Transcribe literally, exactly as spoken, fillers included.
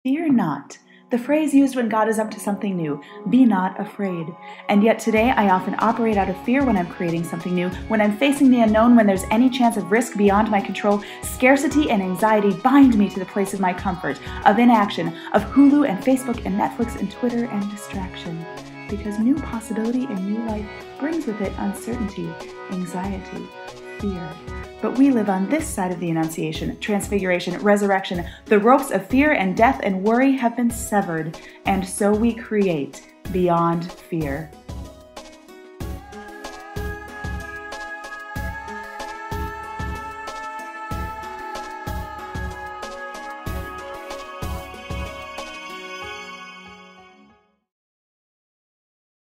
Fear not. The phrase used when God is up to something new. Be not afraid. And yet today I often operate out of fear when I'm creating something new, when I'm facing the unknown, when there's any chance of risk beyond my control. Scarcity and anxiety bind me to the place of my comfort, of inaction, of Hulu and Facebook and Netflix and Twitter and distraction. Because new possibility and new life brings with it uncertainty, anxiety, fear. But we live on this side of the Annunciation, Transfiguration, Resurrection. The ropes of fear and death and worry have been severed, and so we create beyond fear.